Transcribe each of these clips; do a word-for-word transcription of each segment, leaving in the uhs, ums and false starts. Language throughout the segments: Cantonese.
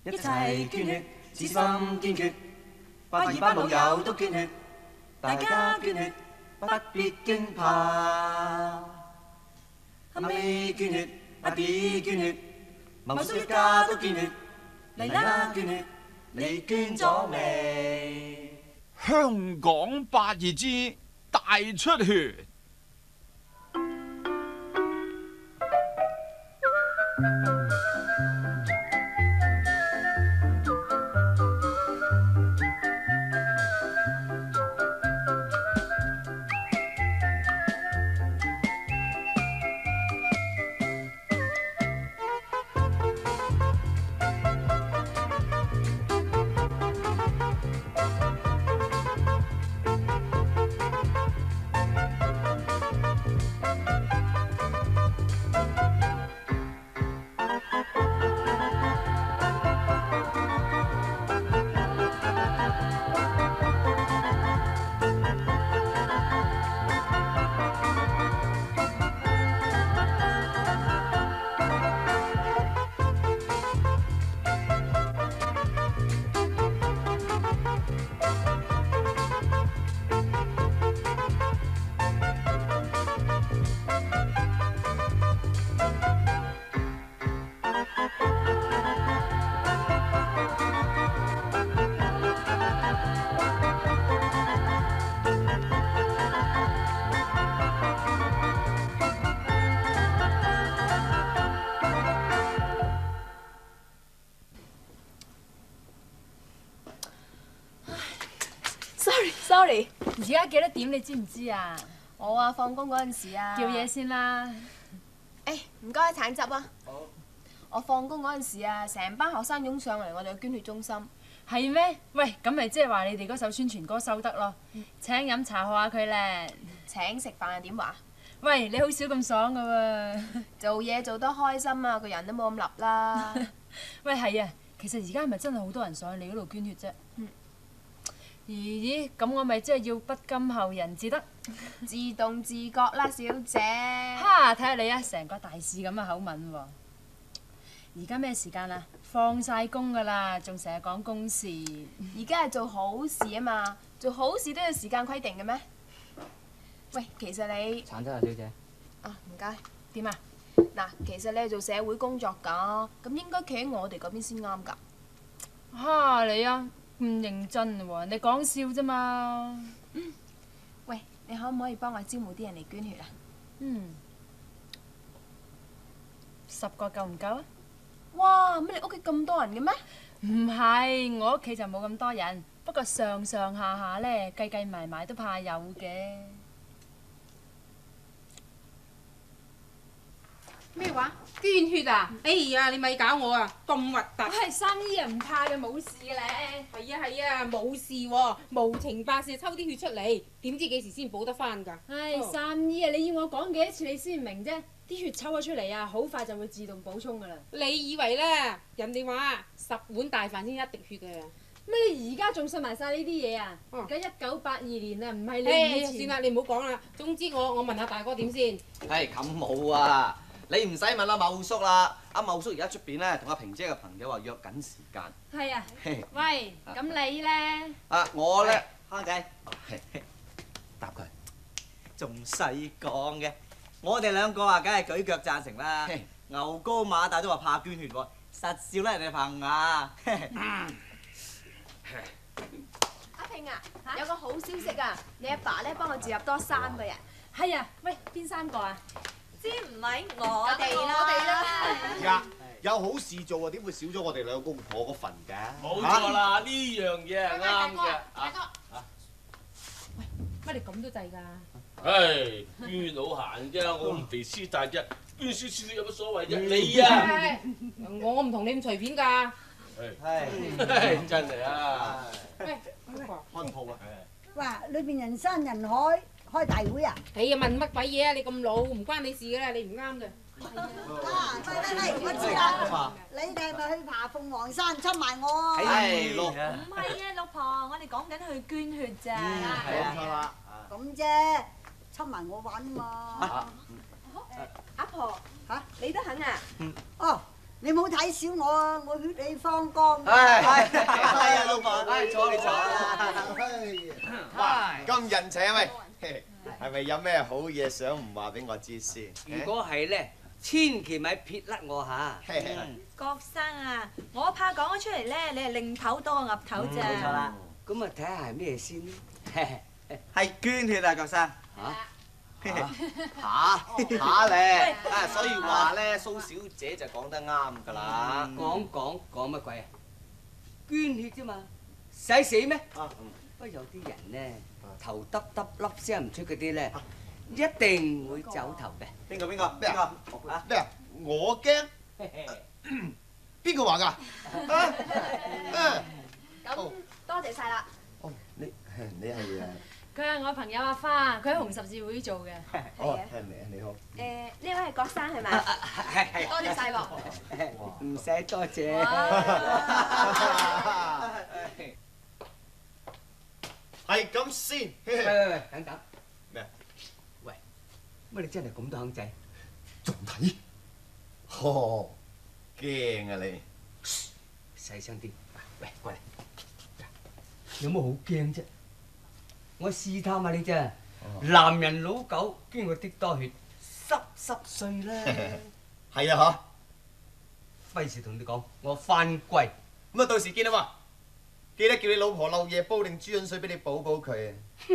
一齊捐血，此心堅決，八二班老友都捐血，大家捐血不必驚怕。阿妹捐血，阿弟捐血，某叔一家都捐血，嚟啦捐血，你捐咗未？ 香港八二之大出血。 Sorry， 而家幾多點你知唔知啊？ 我啊放工嗰陣時啊， 叫嘢先啦。 誒唔該橙汁啊！好。我放工嗰陣時啊，成班學生湧上嚟我哋嘅捐血中心。 係咩？喂，咁咪即係話你哋嗰首宣傳歌收得咯？請飲茶賀下佢咧。 請食飯又點話？ 喂，你好少咁爽噶喎。 做嘢做得開心啊，個人都冇咁立啦。 喂，係啊，其實而家係咪真係好多人上去你嗰度捐血啫？ 嗯。 咦咦，咁我咪即係要不甘後人至得， 自動自覺啦，小姐。 哈！睇下你啊，成個大使咁嘅口吻喎。而家咩時間啊？放晒工㗎啦，仲成日講公事。 而家係做好事啊嘛，做好事都要時間規定嘅咩？喂，其實你橙汁啊，小姐。 啊，唔該。 點啊？ 嗱，其實你係做社會工作㗎，咁應該企喺我哋嗰邊先啱㗎。 哈！你啊〜唔認真喎，你講笑啫嘛。 嗯。喂，你可唔可以幫我招募啲人嚟捐血啊？ 嗯。十個夠唔夠啊？ 哇！乜你屋企咁多人嘅咩？ 唔係，我屋企就冇咁多人，不過上上下下咧計計埋埋都怕有嘅。 咩話？捐血啊！哎呀，你咪搞我啊！咁核突！ 係三姨啊，唔怕嘅，冇事嘅咧。 係啊係啊，冇事喎，無情百事抽啲血出嚟，點知幾時先補得翻㗎？ 唉，三姨啊，你要我講幾多次你先明啫？啲血抽咗出嚟啊，好快就會自動補充㗎啦。 你以為咧？人哋話十碗大飯先一滴血嘅。 咩？你而家仲信埋晒呢啲嘢啊？而家一九八二年啊，唔係你以前。 算啦，你唔好講啦。總之我我問下大哥點先。 係咁冇啊！你唔使問阿茂叔啦，阿茂叔而家出邊咧同阿萍姐嘅朋友話約緊時間。 係啊。喂，咁你咧？ 啊，我咧蝦計， 答佢，仲使講嘅？我哋兩個啊，梗係舉腳贊成啦。牛高馬大都話怕捐血喎，實笑啦人哋棚牙。 阿萍啊，有個好消息啊！你阿爸咧幫我注入多三個人。 係啊，喂，邊三個啊？ 知唔係我哋啦， 係啊，有好事做啊，點會少咗我哋兩公婆嗰份㗎？ 冇錯啦，呢樣嘢係啱嘅。 大哥， 喂，乜你咁都制㗎？ 唉，捐血好閒啫，我唔肥屍大隻，捐少少有乜所謂啫？你啊， 我我唔同你咁隨便㗎。 係真係啊！ 喂， 開鋪啊！ 哇！裏邊人山人海，開大會啊！ 你啊問乜鬼嘢啊？你咁老，唔關你事㗎啦，你唔啱嘅。 啊！喂喂喂，我知啦，你哋係咪去爬鳳凰山侵埋我啊？ 係咯。 唔係啊，老婆，我哋講緊去捐血咋。 係啊，錯啦。 咁啫，侵埋我玩啊嘛。 阿婆嚇，你都肯啊？ 哦， 你冇睇小我啊！我血氣方剛。 係係啊，老婆，唉，坐你坐啦。 哇，咁人情啊喂，係咪有咩好嘢想唔話俾我知先？ 如果係咧，千祈咪撇甩我嚇。 郭生啊，我怕講咗出嚟咧，你係擰頭多過鴨頭咋。 冇錯啦。 咁啊，睇下係咩先？ 係捐血啊，郭生。 嚇嚇嚇咧！啊，所以話咧，蘇小姐就講得啱㗎啦。 講講講乜鬼啊？捐血啫嘛，使死咩？ 啊， 不過有啲人咧，頭耷耷粒聲唔出嗰啲咧，一定會走頭嘅。 邊個邊個？邊個？ 啊咩啊？我驚？邊個話㗎？啊啊！ 咁多謝晒啦。 哦，你你係啊？ 佢係我朋友阿花，佢喺紅十字會做嘅。 哦，係咪啊？你好。 誒，呢位係郭生係咪？ 係係。 多謝晒喎。 唔使多謝。 係咁先。 喂喂喂，等等。 咩？ 喂，乜你真係咁多肯仔？ 仲睇？呵，驚啊你！ 細聲啲。喂，過嚟。有乜好驚啫？我試探下你啫。男人老狗經過滴多血，濕濕碎啦。 係啊嚇！費事同你講，我翻歸。 咁啊，到時見啊嘛！記得叫你老婆漏夜煲定豬潤水俾你補補佢啊！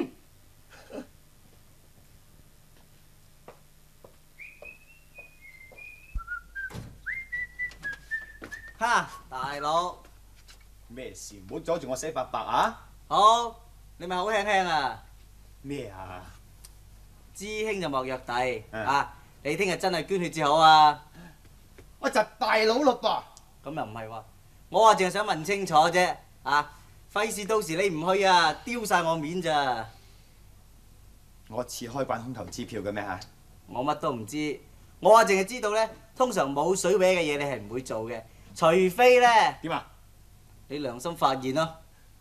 哈，大佬， 咩事？唔好阻住我寫白白啊！ 好，你咪好輕輕啊！ 咩啊？ 知兄就莫虐弟啊！你聽日真係捐血至好啊！ 我就大佬嘞噃。 咁又唔係喎，我話淨係想問清楚啫啊！費事到時你唔去啊，丟晒我面咋！ 我似開慣空頭支票嘅咩嚇？ 我乜都唔知，我話淨係知道咧，通常冇水位嘅嘢你係唔會做嘅，除非咧點啊？ 你良心發現咯。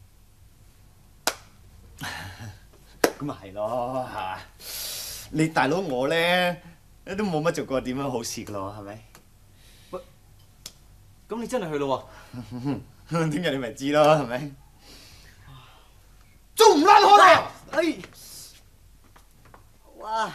咁咪係咯嚇！你大佬我咧都冇乜做過點樣好事噶咯，係咪？ 喂，咁你真係去咯喎？聽日你咪知咯，係咪？仲唔甩開啊！ 哎，哇！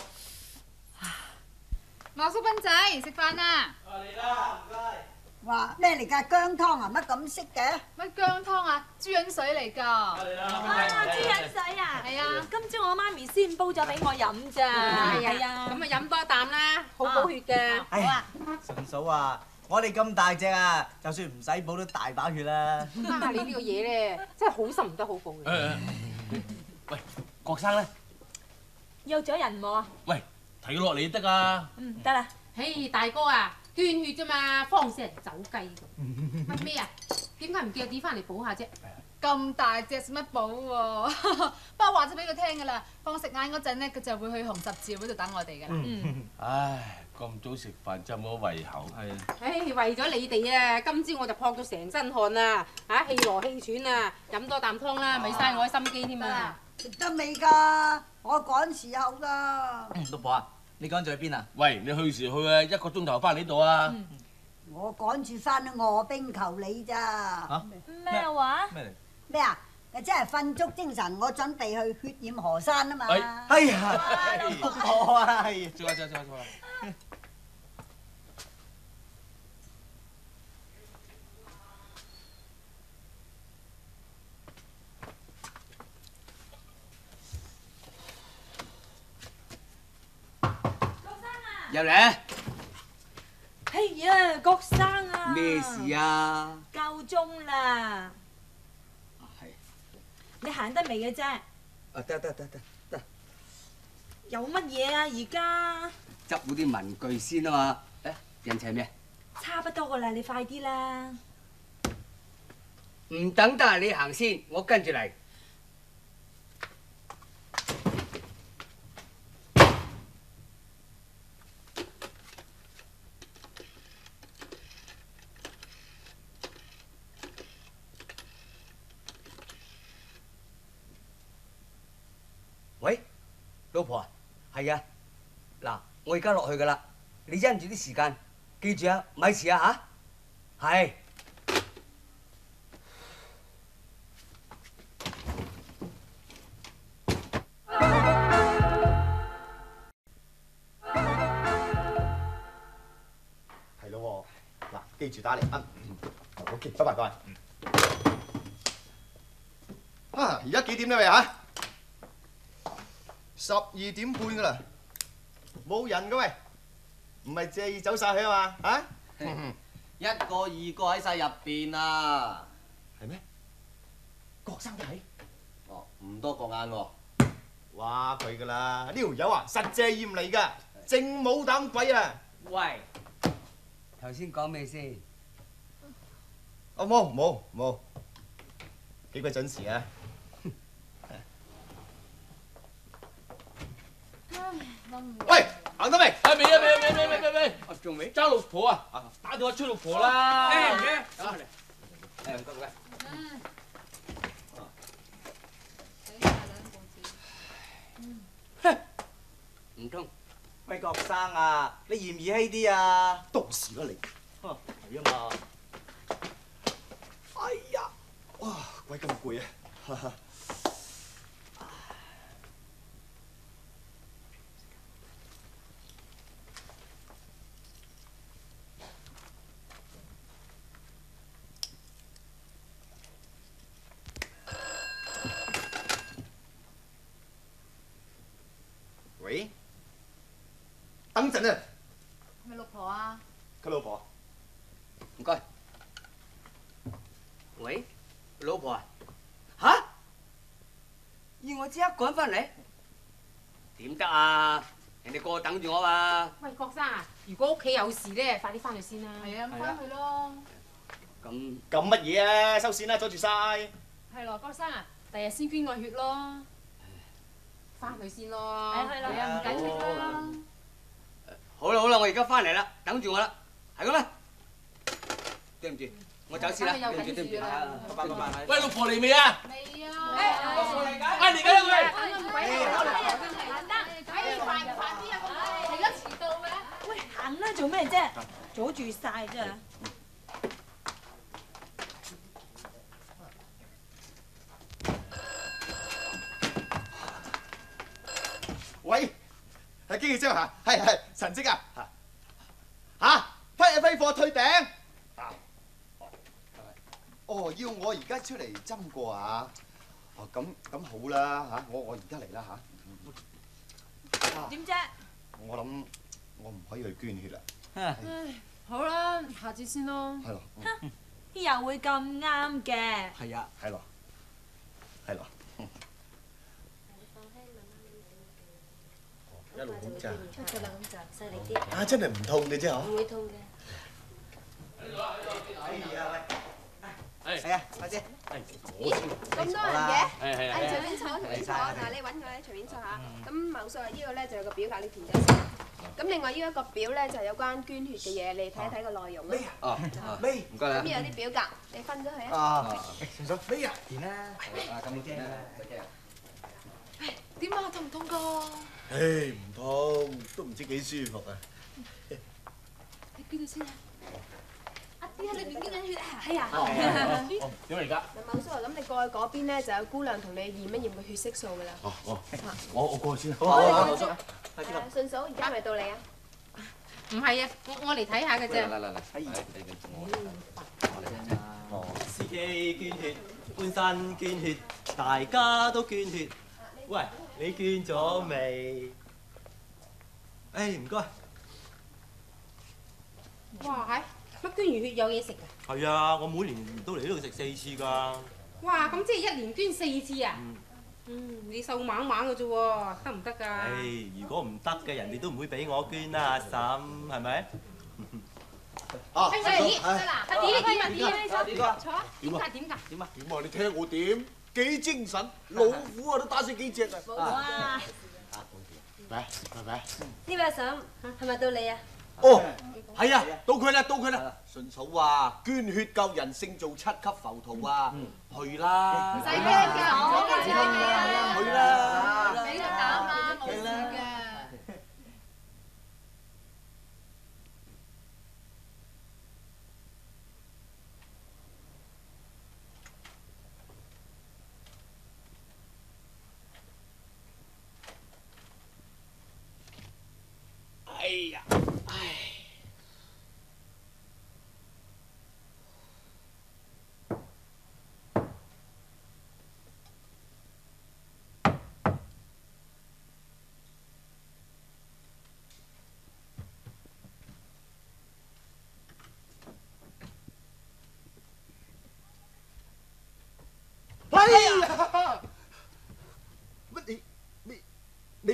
莫叔斌仔食飯啦！ 嚟啦，唔該。 哇！咩嚟㗎？薑湯啊？乜咁色嘅？ 乜薑湯啊？豬潤水嚟㗎。 啊，豬潤水啊！ 係啊， 今朝我媽咪先煲咗俾我飲咋。 係啊，咁啊飲多一啖啦，好補血嘅。 好啊，順嫂啊，我哋咁大隻啊，就算唔使補都大把血啦。 啊，你呢個嘢咧，真係好心唔得好報嘅。 喂，郭生咧？ 約咗人喎。 喂，睇落嚟得啊。 嗯，得啦。 嘿，大哥啊，捐血啫嘛，慌死人走雞咁。乜咩啊？點解唔叫啲翻嚟補下啫？ 咁大隻使乜補喎？不過話咗俾佢聽㗎啦，放食晏嗰陣咧，佢就會去紅十字會度等我哋㗎啦。 嗯。唉，咁早食飯真冇胃口。係啊。 唉，為咗你哋啊，今朝我就撲到成身汗啊！嚇，氣羅氣喘啊，飲多啖湯啦，咪嘥我啲心機添啊！ 食得未㗎？我趕時候㗎。 老婆啊，你趕住去邊啊？ 喂，你去時去啊，一個鐘頭翻嚟呢度啊。 我趕住翻去卧冰求你咋。 嚇？ 咩話？ 咩嚟？ 咩啊？即係瞓足精神，我準備去血染河山啊嘛。 哎呀，我啊，係。 坐下坐下坐下坐下。 入嚟。 哎呀，郭生啊！ 咩事啊？ 夠鐘啦。 係。 你行得未嘅啫？ 啊得得得得得。 有乜嘢啊？而家執好啲文具先啊嘛。誒，人齊咩？ 差不多噶啦，你快啲啦。 唔等得啊！你行先，我跟住嚟。喂，老婆啊，係啊，嗱，我而家落去噶啦，你因住啲時間， 記住啊，咪遲啊嚇。係。 係咯喎，嗱，記住打嚟啊。OK，拜拜各位。啊，而家幾點啦喂嚇？十二點半噶啦，冇人噶喂，唔係借意走晒去啊嘛嚇？ 一個二個喺晒入邊啊！ 係咩？郭生睇？ 哦，唔多過眼喎。 話佢噶啦，呢條友啊實借驗嚟噶，正冇膽鬼啊！ 喂，頭先講咩先？ 哦冇冇冇，幾鬼準時啊！喂，行得未？ 係未啊？未啊？未未未未未， 仲未？ 揸老婆啊！打電話催老婆啦！ 誒唔嘅， 走嚟。誒唔該唔該。 唔通？ 喂，郭生啊，你嫌唔嫌棄啲啊？ 到時啦你。 係啊嘛。 哎呀，哇，鬼咁攰啊！喂，等陣啊！ 係咪老婆啊？ 佢老婆。 唔該。喂，老婆啊？吓？要我即刻趕翻嚟？點得啊？人哋個個等住我嘛。 喂，郭生啊，如果屋企有事咧，快啲翻去先啦。 係啊，咁翻去咯。 咁咁乜嘢啊？收線啦，阻住晒。 係咯，郭生啊，第日先捐個血咯。 翻去先咯。 係係咯，係啊，唔緊要啦。 好啦好啦，我而家翻嚟啦，等住我啦，係咁啦。對唔住，我走先啦，對唔住對唔住。 拜拜拜拜。 喂，老婆嚟未啊？ 未啊。 老婆嚟緊。啊嚟緊啦喂！ 咁鬼好啦，真係。得，哎，快唔快啲啊？咁而家遲到嘅。 喂，行啦，做咩啫？阻住晒啫。 喂，係經紀張嚇，係係陳職啊嚇嚇，批啊批貨退訂啊！哦，要我而家出嚟針過啊？哦，咁咁好啦嚇，我我而家嚟啦嚇。 點啫？ 我諗我唔可以去捐血啦。 唉，好啦，下次先咯。 係咯。 又會咁啱嘅？ 係啊。係咯。係咯。一路咁咋？ 出咗啦咁就細力啲。 啊，真係唔痛嘅啫嗬。 唔會痛嘅。 哎呀喂！ 係係啊，快啲。 咦，咁多人嘅？ 係係係。 誒，隨便坐，隨便坐。嗱，你揾佢咧，隨便坐下。咁某數係呢個咧就有個表格，你填咗先。咁另外呢一個表咧就有關捐血嘅嘢，你睇一睇個內容啦。 哦，咩？唔該啦。 咁呢有啲表格，你分咗佢啊。 啊，順手咩啊？填啦。啊，咁驚啊！ 點啊？痛唔痛㗎？ 唉，唔痛，都唔知幾舒服啊！ 你捐咗先啊！阿啲喺裏面捐緊血啊！ 係啊。 哦，點嚟㗎？ 嗱，某叔啊，咁你過去嗰邊咧就有姑娘同你驗一驗個血色素㗎啦。 哦哦，我我過去先。 好啊，好啊，某叔，快啲誒，順嫂，而家咪到你啊！ 唔係啊，我我嚟睇下嘅啫。 嚟嚟嚟，哎呀，你你我哦，司機捐血，半山捐血，大家都捐血。喂，你捐咗未？誒，唔該。 哇，係乜捐完血有嘢食㗎？ 係啊，我每年都嚟呢度食四次㗎。 哇，咁即係一年捐四次啊？嗯，你瘦猛猛嘅啫喎，得唔得㗎？ 誒，如果唔得嘅，人哋都唔會俾我捐啦，阿嬸，係咪？ 啊， 阿姨，阿姨你點啊？點啊？你坐， 點啊？ 坐啊？點㗎？點㗎？ 點啊？ 點啊？你聽我點？幾精神，老虎啊都打死幾隻啊！ 哇！ 嚟，嚟嚟。 呢位阿嬸係咪到你啊？ 哦，係啊，到佢啦，到佢啦。順嫂話捐血救人，勝造七級浮屠啊！去啦！ 唔使驚㗎，我跟住你啊！ 去啦！ 俾個膽啦，冇事嘅。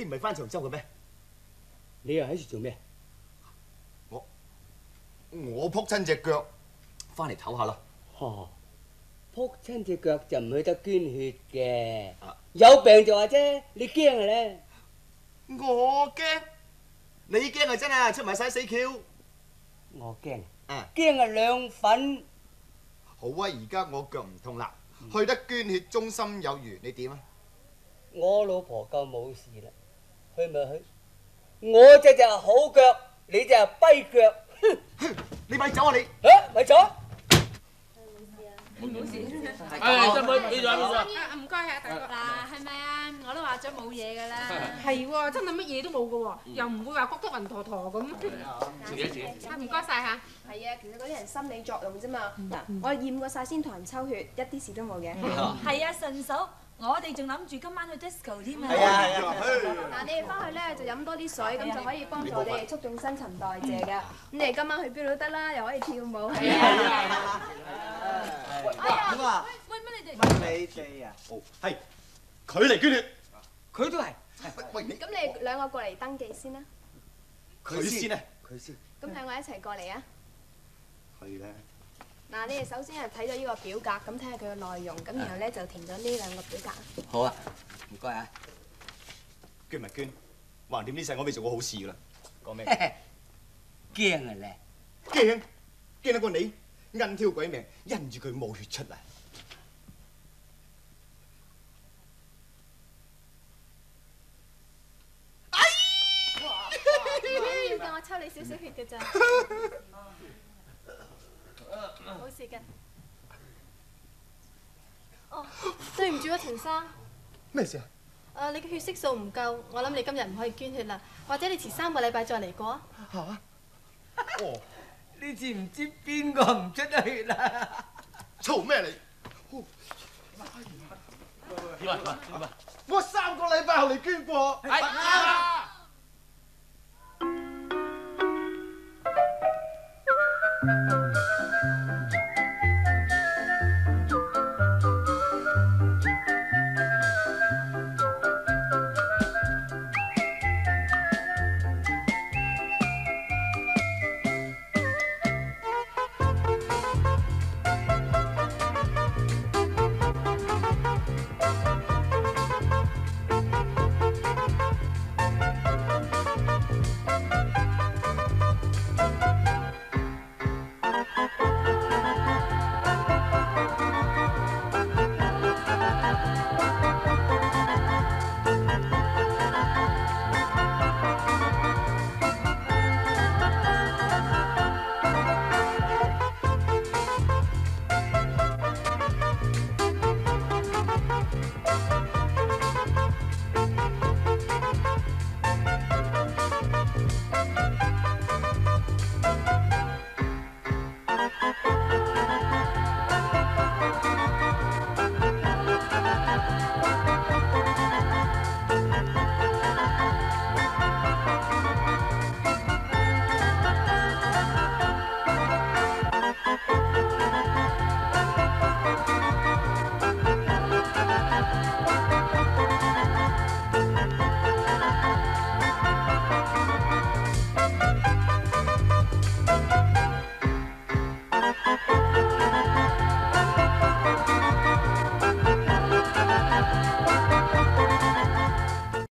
唔係翻長洲嘅咩？ 你又喺處做咩？ 我我撲親隻腳，翻嚟唞下啦。 哦，撲親隻腳就唔去得捐血嘅，有病就話啫，你驚嘅咧？ 我驚，你驚啊真啊，出埋晒死橋。 我驚， 啊， 驚啊兩份。 好啊，而家我腳唔痛啦，去得捐血中心有餘，你點啊？ 我老婆夠冇事啦，去咪去。我隻就係好腳，你隻係跛腳。 你咪走啊你！ 啊，咪走！ 冇事。 誒，真係俾咗俾咗。 唔該啊，大哥。 嗱，係咪啊？我都話咗冇嘢㗎啦。 係喎，真係乜嘢都冇㗎喎，又唔會話覺得暈陀陀咁。 自己自己。 啊，唔該晒嚇。 係啊，其實嗰啲係心理作用啫嘛。嗱，我驗過晒先同人抽血，一啲事都冇嘅。 係啊，順手。我哋仲諗住今晚去 disco 添啊！ 係啊係啊！ 嗱，你哋翻去咧就飲多啲水，咁就可以幫助你哋促進新陳代謝嘅。咁你哋今晚去邊度都得啦，又可以跳舞。係啊係啊！ 哎呀！點啊？ 喂，乜你哋？ 乜你哋啊？ 哦，係佢嚟捐血， 佢都係。 喂你。 咁你兩個過嚟登記先啦。 佢先啊！佢先。 咁兩個一齊過嚟啊！ 係咧。 嗱，你哋首先係睇咗呢個表格，咁睇下佢嘅內容，咁然後咧就填咗呢兩個表格。 好啊，唔該啊。 捐咪捐，橫掂呢世我未做過好事噶啦。講咩？ 驚啊咧！ 驚，驚得過你，恩挑鬼命，因住佢冇血出嚟。 要叫我抽你少少血嘅咋？冇事嘅。哦，對唔住啊，陳生。 咩事啊？ 誒，你嘅血色素唔夠，我諗你今日唔可以捐血啦，或者你遲三個禮拜再嚟過啊。 嚇！ 哦，呢次唔知邊個唔出得血啦？ 嘈咩你？ 點啊點啊點啊！ 我三個禮拜後嚟捐過。 係啊！